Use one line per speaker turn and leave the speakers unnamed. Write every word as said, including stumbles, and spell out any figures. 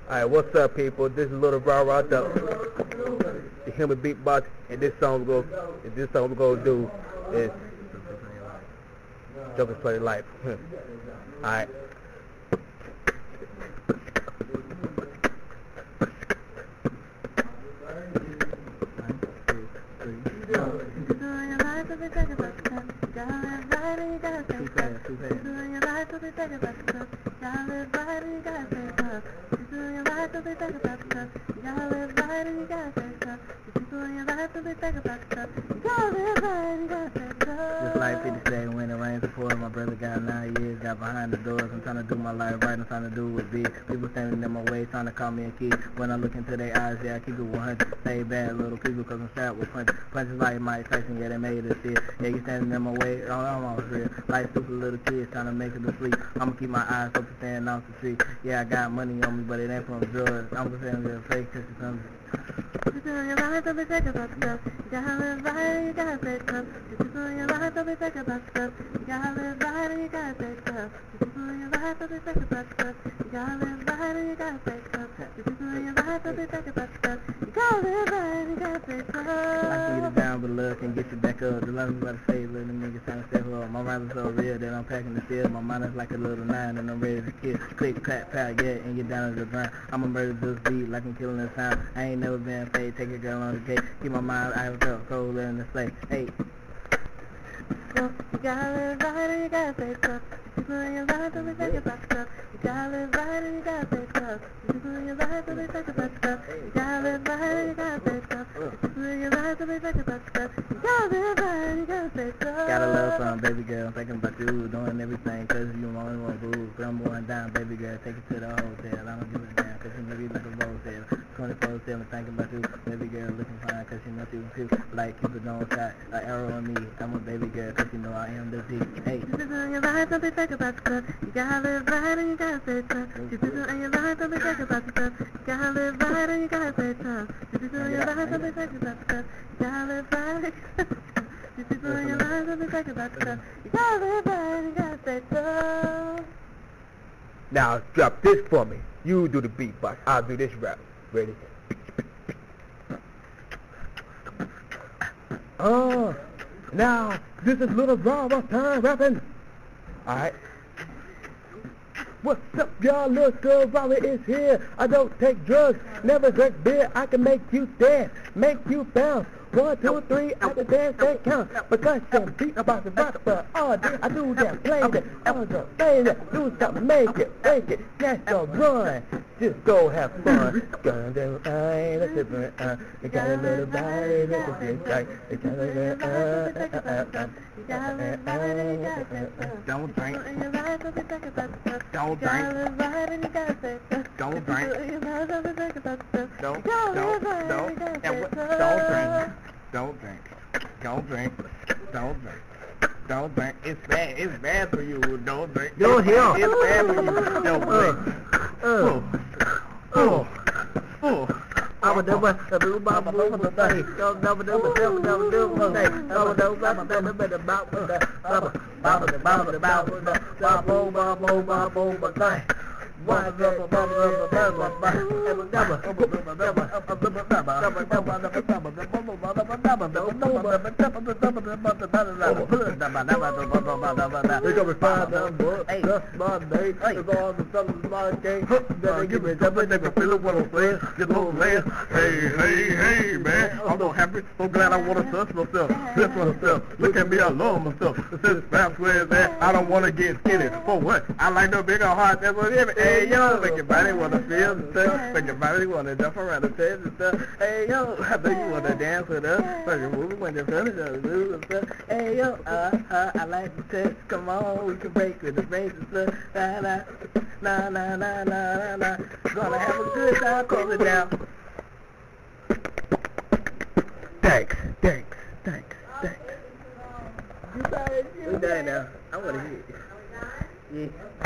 Alright, what's up, people? This is Little Rah'Rah, the, the human beatbox, and this song we're gonna, and this song we're gonna do is Jokers Play Life. Alright.
Just like fifty say when it rains and pours, my brother got nine years, got behind the doors. I'm trying to do my life right, I'm trying to do what's big. People standing in my way, trying to call me a kid. When I look into their eyes, yeah, I keep it one hundred. Stay bad little people, cause I'm strapped with punches. Punches like Mike Tyson, yeah, they made it shit. Yeah, you standing in my way, I'm almost real. Like stupid little kids trying to make it to sleep. I'ma keep my eyes open, standing off the street. Yeah, I got money on me, but it ain't from drugs. I'm just saying it's fake, cause it's something. Just on your life, don't be thinking about stuff. You gotta live right, you gotta say stuff. Just on your life, don't be thinking about stuff. You gotta live right, and you gotta say stuff. Just on your life, don't be thinking about stuff. You gotta live right, and you gotta say stuff. Just on your life, don't be thinking about stuff. You gotta live right, and you gotta say stuff. I can get it down, but love can get you back up. The love is about to say, little niggas trying to step up. My rhymes are so real that I'm packing the steel. My mind is like a little nine, and I'm ready to kill. Click, clap, pat, yeah, and get down to the ground. I'ma murder this beat like I'm killing the sound. I ain't never been fake. Take a girl on the date, keep my mind out of the cold in the slate. Hey. So, you gotta live right and you gotta say stuff. People in your life don't be thinking about stuff. You gotta live right and you gotta say stuff. People in your life don't be thinking about stuff. You gotta live right and you gotta say stuff. People in your life don't be thinking about stuff. You gotta live right and you gotta say stuff. Gotta love some baby girl, I'm thinking about you, doing everything, cause you only want to boo. I'm going down, baby girl, take it to the hotel. I don't give a damn, cause you know you like a motel. twenty-four seven thinking about you, baby girl looking fine, cause she knows you too. Like Cupid don't shot an arrow on me. I'm a baby girl, cause you know I am the Z. Hey. Just on your life, don't be thinking about stuff. You gotta live right and you gotta say stuff. Just on your life, don't be thinking about stuff. You gotta live right and you gotta say stuff. Just on your life, don't be thinking about stuff. You gotta live right. Just on your life, don't be thinking about stuff. You gotta live right and you gotta say stuff.
Now drop this for me. You do the beatbox. I'll do this rap. Ready? Oh, now this is Little Rah'Rah time rapping. Alright. What's up, y'all? Little Rah'Rah is here. I don't take drugs, never drink beer. I can make you dance, make you bounce. One, two, three, I can dance, that count. Because I'm beat about the rock, but all day I do that, play that, all the play that, do something, make it, make it, snatch or run. Just go have fun. Gonna do I, let's do it, uh, you got a little body, let's do it, right. You got a little, uh, uh, uh, uh,
don't drink. Don't drink. Don't drink. Don't, don't, don't, don't, and what, don't drink. Don't drink. Don't drink. Don't drink. Don't drink. It's bad. It's bad for you. Don't drink.
Don't hear.
It's bad for you. Don't drink. Oh. Oh. Oh.
I'm a double, a blue bomb, a blue bomb, say, don't double, double, double, double, double, say, double, double, double, double, double, about, with the, bubble, bubble, the bubble, the bubble, the bubble, bubble, bubble, bubble, say, one, double, double, double, double, double, double, double, double,
Hey, hey, hey, man, I'm so happy, so glad I want to touch myself, touch myself, look at me, I love myself, this fast where is that, I don't want to get skinny, for what, I like no bigger heart, that's what it is, hey, yo, make your body want to feel the stuff, make your body want to jump around the stage and stuff, hey, yo, I think you want to dance with us, so you move when you're finished, and do the stuff, hey, yo, uh-huh, I like the touch, come on, we can break with the break and stuff, na, na, na, na, na, na, na, gonna have a good time, close it down.
Thanks, thanks, thanks, thanks.
You done now. I want to hear it. Yeah.